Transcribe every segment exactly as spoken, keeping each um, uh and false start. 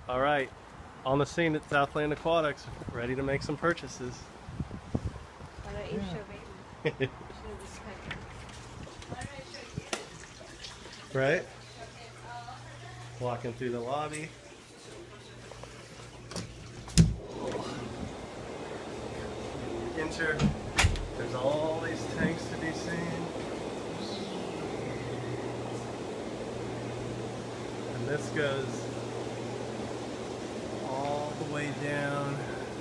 All right, on the scene at Southland Aquatics, ready to make some purchases. Why don't you show baby? Right? Walking through the lobby. Enter. There's all these tanks to be seen. And this goes all the way down.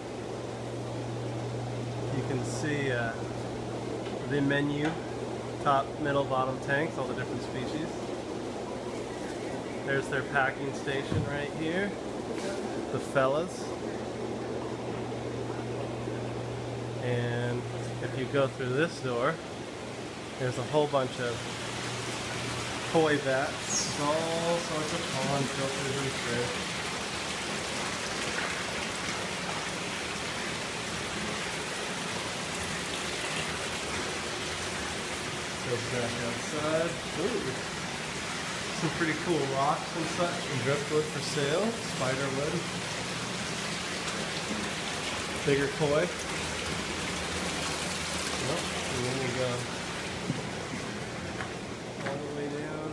You can see uh, the menu, top, middle, bottom tanks, all the different species. There's their packing station right here, the fellas. And if you go through this door, there's a whole bunch of koi bats, all sorts of pond filters and fish. Goes back outside. Ooh. Some pretty cool rocks and such, and driftwood for sale, spiderwood, bigger koi. Yep. And then we go all the way down.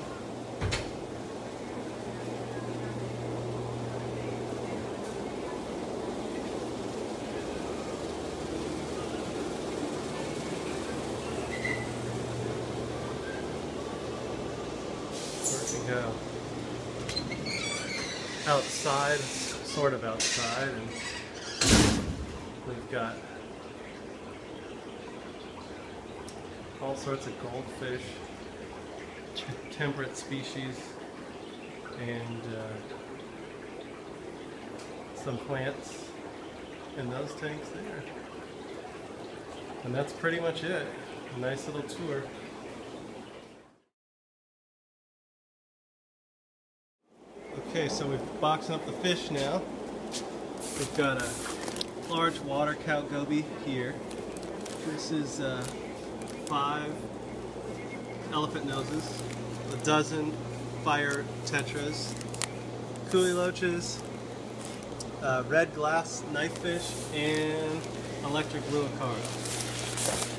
Where we go? Outside, sort of outside, and we've got all sorts of goldfish, temperate species, and uh, some plants in those tanks there. And that's pretty much it. A nice little tour. Okay, so we've boxed up the fish now. We've got a large water cow goby here. This is uh, five elephant noses, a dozen fire tetras, coolie loaches, uh, red glass knifefish, and electric blue acara.